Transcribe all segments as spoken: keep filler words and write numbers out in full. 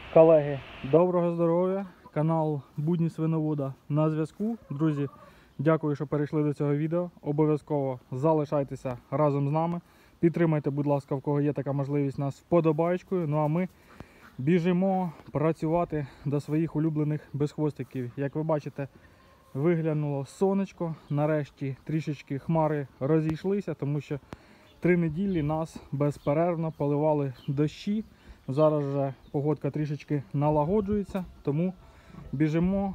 Колеги, доброго здоров'я! Канал Будні Свиновода на зв'язку. Друзі, дякую, що перейшли до цього відео. Обов'язково залишайтеся разом з нами. Підтримайте, будь ласка, в кого є така можливість, нас вподобаєчкою. Ну а ми біжимо працювати до своїх улюблених безхвостиків. Як ви бачите, виглянуло сонечко. Нарешті трішечки хмари розійшлися, тому що три неділі нас безперервно поливали дощі. Зараз вже погодка трішечки налагоджується, тому біжимо,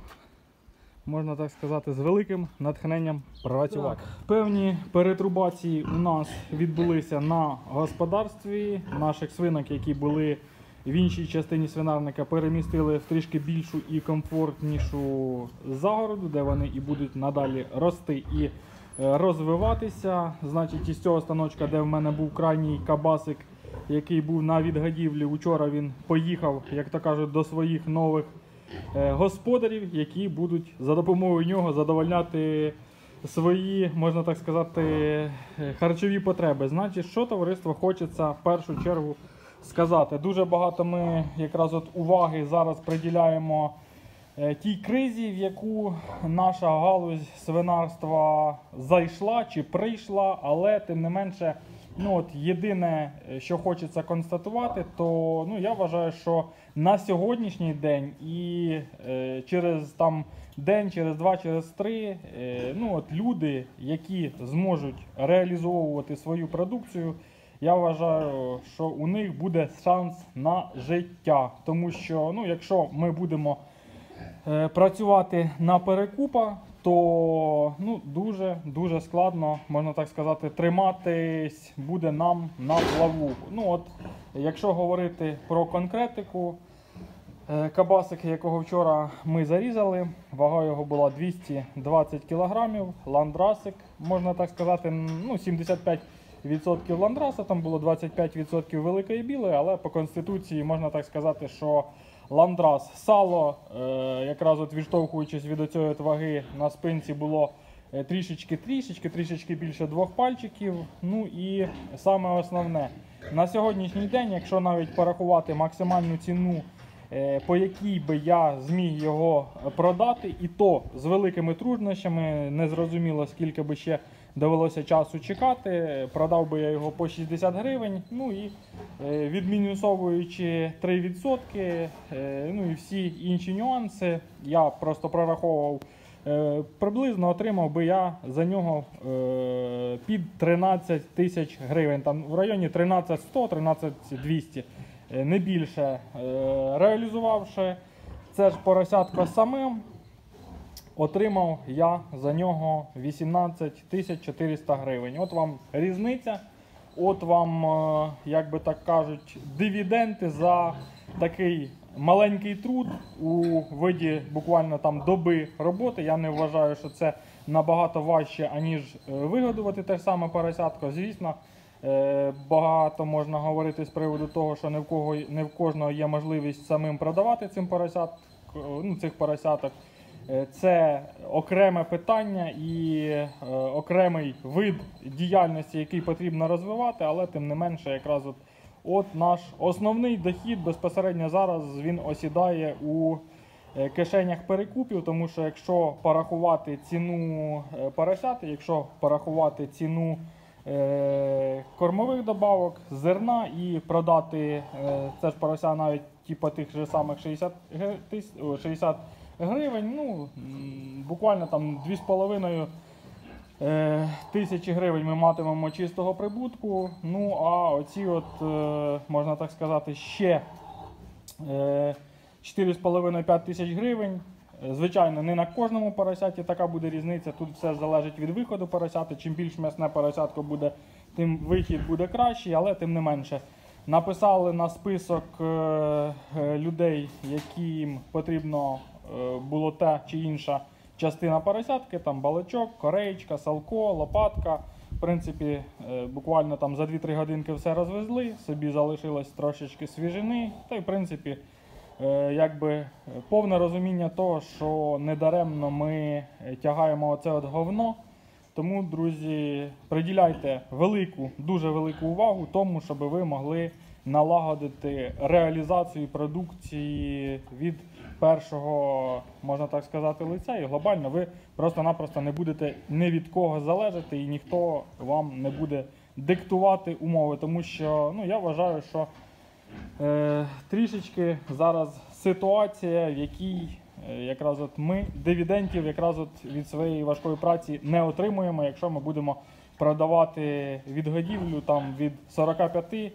можна так сказати, з великим натхненням працювати. Так. Певні перетрубації у нас відбулися на господарстві. Наших свинок, які були в іншій частині свинарника, перемістили в трішки більшу і комфортнішу загороду, де вони і будуть надалі рости і розвиватися. Значить, із цього станочка, де в мене був крайній кабасик, який був на відгадівлі, учора він поїхав, як то кажуть, до своїх нових е, господарів, які будуть за допомогою нього задовольняти свої, можна так сказати, харчові потреби. Значить, що товариство хочеться в першу чергу сказати. Дуже багато ми якраз от уваги зараз приділяємо е, тій кризі, в яку наша галузь свинарства зайшла чи прийшла, але тим не менше, ну от єдине, що хочеться констатувати, то ну я вважаю, що на сьогоднішній день і е, через там день, через два, через три, е, ну от люди, які зможуть реалізовувати свою продукцію, я вважаю, що у них буде шанс на життя. Тому що, ну, якщо ми будемо е, працювати на перекупа, то ну, дуже-дуже складно, можна так сказати, триматись буде нам на плаву. Ну, от, якщо говорити про конкретику, е, кабасик, якого вчора ми зарізали, вага його була двісті двадцять кілограмів, ландрасик, можна так сказати, ну, сімдесят п'ять відсотків ландраса, там було двадцять п'ять відсотків великої білої, але по конституції можна так сказати, що ландрас, сало, е, якраз от відштовхуючись від оцієї ваги, на спинці було трішечки-трішечки, трішечки більше двох пальчиків. Ну і саме основне, на сьогоднішній день, якщо навіть порахувати максимальну ціну, е, по якій би я зміг його продати, і то з великими труднощами, незрозуміло скільки би ще довелося часу чекати, продав би я його по шістдесят гривень, ну і е, відмінусовуючи три відсотки, е, ну і всі інші нюанси, я просто прораховував, е, приблизно отримав би я за нього е, під тринадцять тисяч гривень, там в районі тринадцять сто - тринадцять двісті, е, не більше. Е, реалізувавши це ж поросятко самим, отримав я за нього вісімнадцять тисяч чотириста гривень. От вам різниця, от вам, як би так кажуть, дивіденди за такий маленький труд у виді буквально там доби роботи. Я не вважаю, що це набагато важче, аніж вигодувати те ж саме поросятко. Звісно, багато можна говорити з приводу того, що не в кого, не в кожного є можливість самим продавати цим поросят, ну, цих поросяток. Це окреме питання і е, окремий вид діяльності, який потрібно розвивати, але тим не менше, якраз от, от наш основний дохід безпосередньо зараз він осідає у е, кишенях перекупів, тому що якщо порахувати ціну е, поросят, якщо порахувати ціну е, кормових добавок, зерна і продати е, це ж порося навіть типу тих же самих шістдесят гривень, ну, буквально там дві з половиною е, тисячі гривень ми матимемо чистого прибутку. Ну, а оці от, е, можна так сказати, ще е, чотири з половиною - п'ять тисяч гривень. Звичайно, не на кожному поросяті така буде різниця, тут все залежить від виходу поросяти. Чим більш м'ясне поросятко буде, тим вихід буде кращий, але тим не менше. Написали на список е, людей, яким потрібно було та чи інша частина поросятки, там баличок, кореєчка, салко, лопатка. В принципі, буквально там за дві-три годинки все розвезли, собі залишилось трошечки свіжини. Та й в принципі, якби повне розуміння того, що недаремно ми тягаємо оце от говно. Тому, друзі, приділяйте велику, дуже велику увагу тому, щоб ви могли налагодити реалізацію продукції від першого, можна так сказати, лиця, і глобально ви просто-напросто не будете ні від кого залежати, і ніхто вам не буде диктувати умови, тому що ну, я вважаю, що е, трішечки зараз ситуація, в якій е, якраз от ми дивідендів якраз от від своєї важкої праці не отримуємо, якщо ми будемо продавати відгодівлю там від сорока п'яти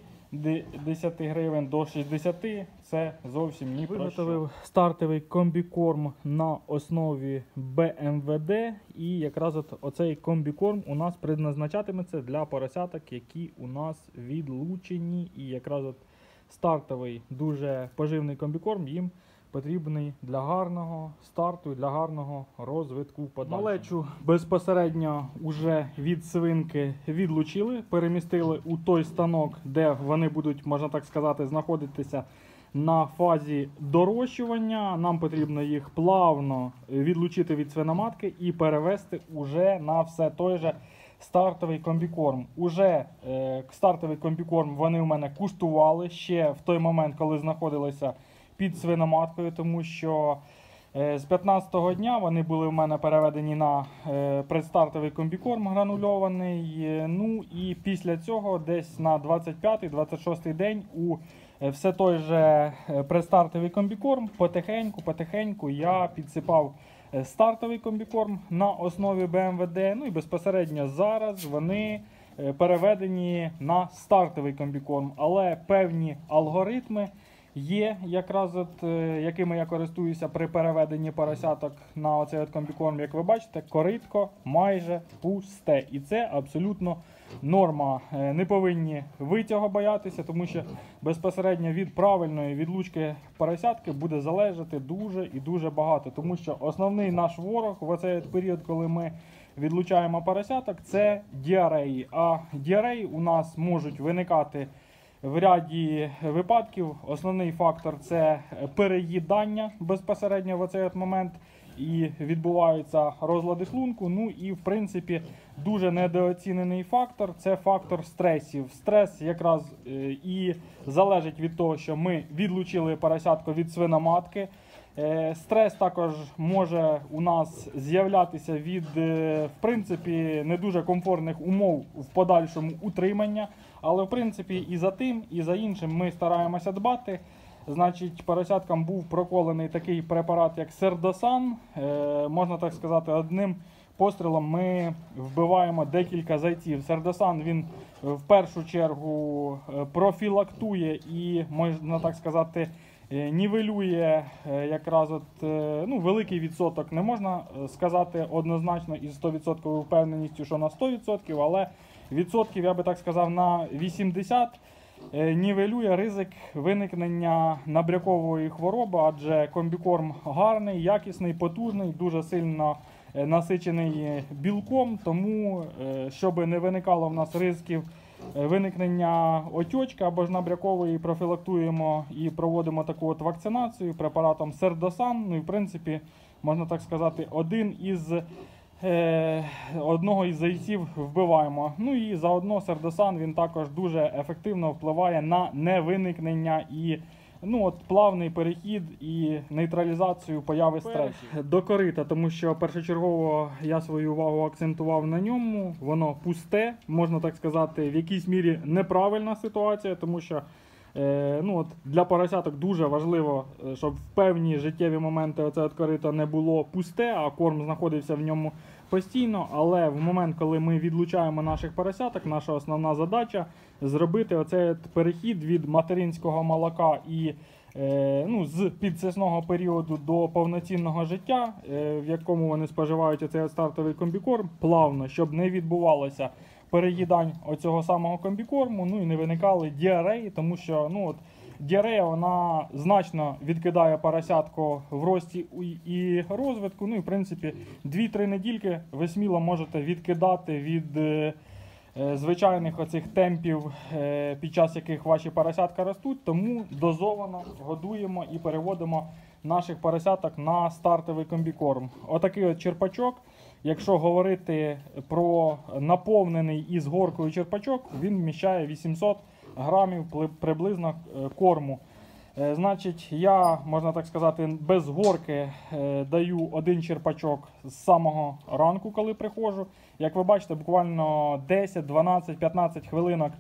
десяти гривень до шістдесяти, це зовсім ні про що. Виготовив стартовий комбікорм на основі бе ем ве де, і якраз от оцей комбікорм у нас предназначатиметься для поросяток, які у нас відлучені, і якраз от стартовий дуже поживний комбікорм їм потрібний для гарного старту, для гарного розвитку подальшого. Малечу безпосередньо вже від свинки відлучили, перемістили у той станок, де вони будуть, можна так сказати, знаходитися на фазі дорощування. Нам потрібно їх плавно відлучити від свиноматки і перевести уже на все той же стартовий комбікорм. Уже е, стартовий комбікорм вони у мене куштували ще в той момент, коли знаходилися під свиноматкою, тому що е, з п'ятнадцятого дня вони були в мене переведені на е, предстартовий комбікорм гранульований. Е, ну і після цього десь на двадцять п'ятий - двадцять шостий день у е, все той же е, предстартовий комбікорм потихеньку-потихеньку я підсипав е, стартовий комбікорм на основі бе ем ве де. Ну і безпосередньо зараз вони е, переведені на стартовий комбікорм, але певні алгоритми є, якраз от, е, якими я користуюся при переведенні поросяток на оцей от комбікорм. Як ви бачите, коритко майже пусте. І це абсолютно норма. Е, не повинні ви цього боятися, тому що безпосередньо від правильної відлучки поросятки буде залежати дуже і дуже багато. Тому що основний наш ворог в оцей от період, коли ми відлучаємо поросяток, це діареї. А діареї у нас можуть виникати в ряді випадків. Основний фактор – це переїдання безпосередньо в цей момент, і відбуваються розлади шлунку. Ну і в принципі дуже недооцінений фактор – це фактор стресів. Стрес якраз і залежить від того, що ми відлучили поросятку від свиноматки. Стрес також може у нас з'являтися від, в принципі, не дуже комфортних умов в подальшому утримання, але в принципі і за тим, і за іншим ми стараємося дбати. Значить, поросяткам був проколений такий препарат, як Сердосан. Е, можна так сказати, одним пострілом ми вбиваємо декілька зайців. Сердосан, він в першу чергу профілактує і, можна так сказати, нівелює якраз от, ну, великий відсоток, не можна сказати однозначно із сто відсотків впевненістю, що на сто відсотків, але відсотків, я би так сказав, на вісімдесят нівелює ризик виникнення набрякової хвороби, адже комбікорм гарний, якісний, потужний, дуже сильно насичений білком, тому, щоб не виникало в нас ризиків виникнення отечки або ж набрякової, профілактуємо і проводимо таку от вакцинацію препаратом Сердосан. Ну і в принципі, можна так сказати, один із е, одного із зайців вбиваємо. Ну і заодно Сердосан, він також дуже ефективно впливає на невиникнення і ну, от, плавний перехід і нейтралізацію появи стресів. До корита, тому що першочергово я свою увагу акцентував на ньому. Воно пусте, можна так сказати, в якійсь мірі неправильна ситуація, тому що е, ну, от, для поросяток дуже важливо, щоб в певні життєві моменти оце от корито не було пусте, а корм знаходився в ньому постійно. Але в момент, коли ми відлучаємо наших поросяток, наша основна задача зробити оцей перехід від материнського молока і е, ну, з підсисного періоду до повноцінного життя, е, в якому вони споживають оцей стартовий комбікорм, плавно, щоб не відбувалося переїдань оцього самого комбікорму, ну і не виникали діареї, тому що ну, от, діарея, вона значно відкидає поросятку в рості і розвитку. Ну і в принципі дві-три недільки ви сміло можете відкидати від е, звичайних оцих темпів, е, під час яких ваші поросятка ростуть, тому дозовано годуємо і переводимо наших поросяток на стартовий комбікорм. Отакий от черпачок. Якщо говорити про наповнений із горкою черпачок, він вміщає вісімсот грамів приблизно корму. Значить, я, можна так сказати, без горки даю один черпачок з самого ранку, коли приходжу. Як ви бачите, буквально десять, дванадцять, п'ятнадцять хвилинок.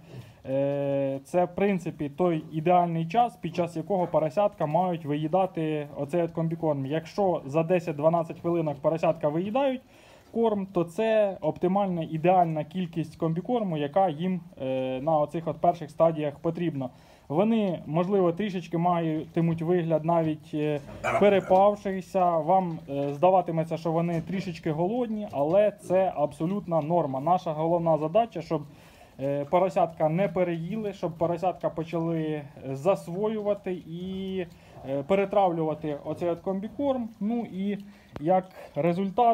Це, в принципі, той ідеальний час, під час якого поросятка мають виїдати оцей от комбікорм. Якщо за десять-дванадцять хвилинок поросятка виїдають корм, то це оптимальна, ідеальна кількість комбікорму, яка їм на оцих от перших стадіях потрібна. Вони, можливо, трішечки матимуть вигляд навіть перепавшися, вам здаватиметься, що вони трішечки голодні, але це абсолютна норма. Наша головна задача, щоб поросятка не переїли, щоб поросятка почали засвоювати і перетравлювати оцей от комбікорм. Ну і як результат,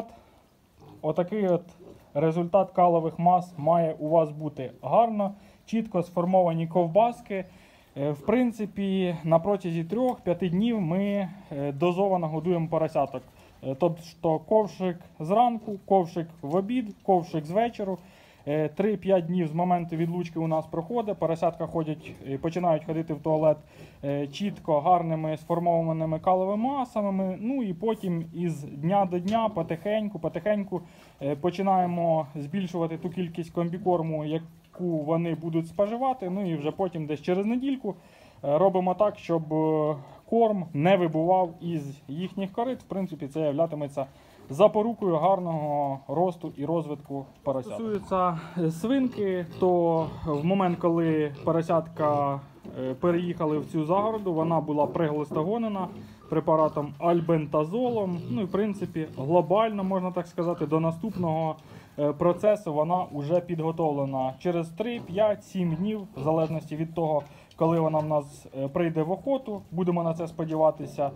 отакий от результат калових мас має у вас бути. Гарно, чітко сформовані ковбаски. В принципі, на протязі трьох-п'яти днів ми дозовано годуємо поросяток. Тобто ковшик зранку, ковшик в обід, ковшик з вечору. три-п'ять днів з моменту відлучки у нас проходить, поросятка ходять, починають ходити в туалет чітко, гарними сформованими каловими масами. Ну і потім із дня до дня потихеньку, потихеньку починаємо збільшувати ту кількість комбікорму, яку вони будуть споживати. Ну і вже потім десь через недільку робимо так, щоб корм не вибував із їхніх корит. В принципі, це являтиметься запорукою гарного росту і розвитку поросят. Що стосується свинки, то в момент, коли поросятка переїхали в цю загороду, вона була приглистогонена препаратом альбентазолом. Ну і в принципі глобально, можна так сказати, до наступного процесу вона вже підготовлена. Через три, п'ять, сім днів, в залежності від того, коли вона в нас прийде в охоту, будемо на це сподіватися,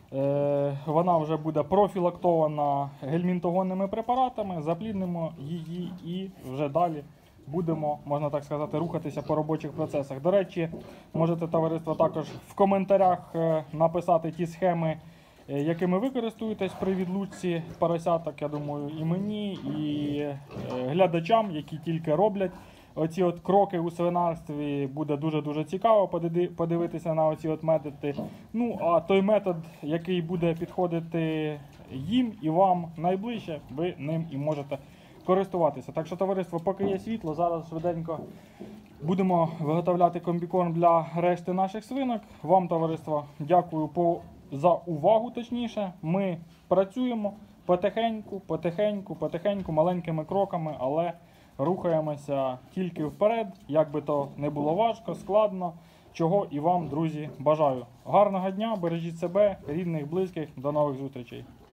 вона вже буде профілактована гельмінтогонними препаратами, запліднимо її і вже далі будемо, можна так сказати, рухатися по робочих процесах. До речі, можете, товариство, також в коментарях написати ті схеми, якими ви користуєтесь при відлучці поросяток. Я думаю, і мені, і глядачам, які тільки роблять оці от кроки у свинарстві, буде дуже-дуже цікаво подивитися на оці от методи. Ну, а той метод, який буде підходити їм і вам найближче, ви ним і можете користуватися. Так що, товариство, поки є світло, зараз швиденько будемо виготовляти комбікорм для решти наших свинок. Вам, товариство, дякую по, за увагу, точніше. Ми працюємо потихеньку, потихеньку, потихеньку, маленькими кроками, але рухаємося тільки вперед, як би то не було важко, складно, чого і вам, друзі, бажаю. Гарного дня, бережіть себе, рідних, близьких, до нових зустрічей.